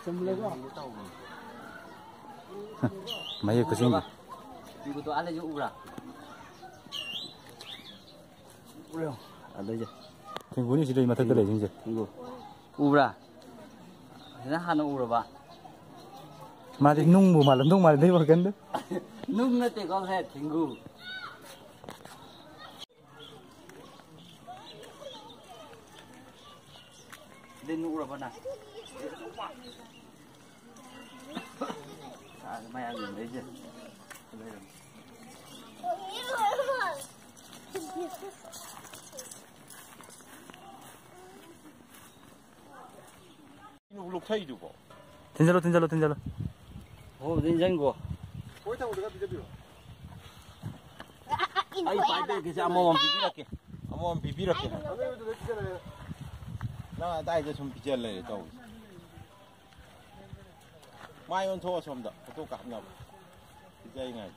mấy cái gì 이거 또 알레지 우라. 우라. 알레지. 친구니 지금 이마트 들래 진짜. 이거 우라. 그냥 하나 우라 봐. 마디 눅무 말은 눅 말이 돼 버겠는데? 눅나 때 거기서 친구. Đến nụ rồi bạn à? À, mày ăn gì đấy chứ? lục thay được không? 된잘로. 오, 된장고. 거기다 우리가 비벼. 아이, 빨리 그래서 한번 비비랄게. 한번 비비랄게. 아무래도 내 비잖아요. 나 이제 좀 비질래 또. mai ôn thua xong đó, tôi cảm nhận cái này.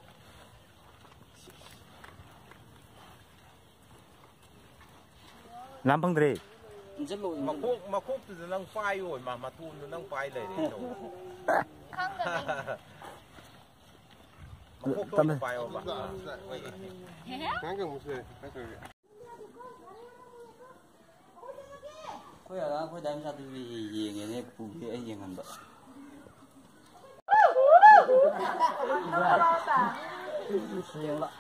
làm bằng gì? mà khúc thì nó đang phai rồi mà thu nó đang phai này đấy rồi. mà khúc tôi phai rồi mà. Kau ya, kau dalam satu yang ini punya yang hamba. Yang lah.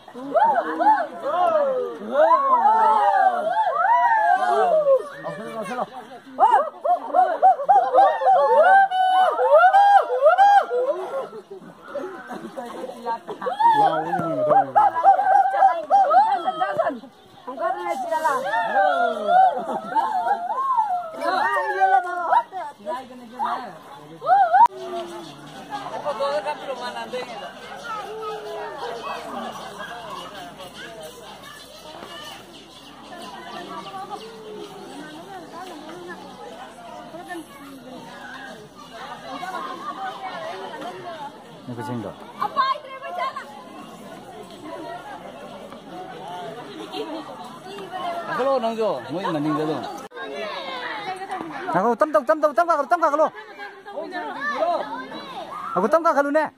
Ini kucing dok. Apa itu macam mana? Kalau nang jo, mau yang mending jo. Aku tam kalau. Aku tam kalau ne.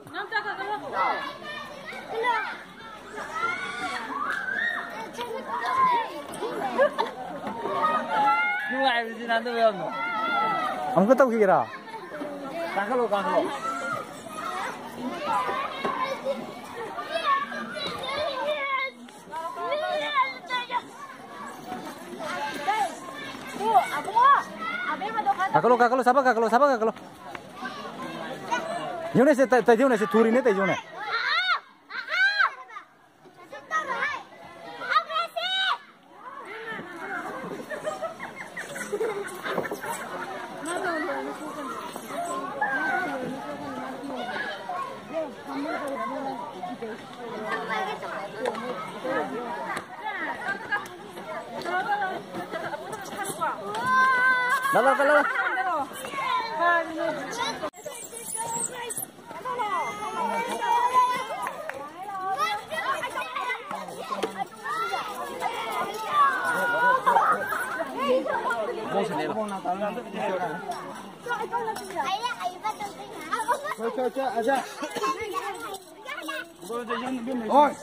Nunggu di sini nanti belum. Kamu tahu kira? Kalau. Kakalo, sabar kakalo. Yone se tayo ne se turi ne tayo ne. Lala. Aja. Oi.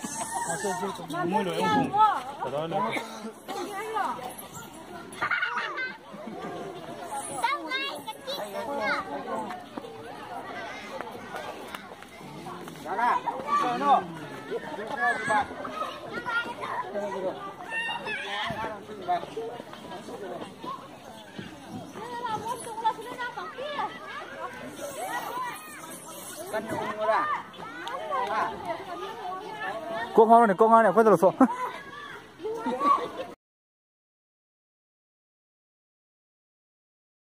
Kok ngau nih, kau terus.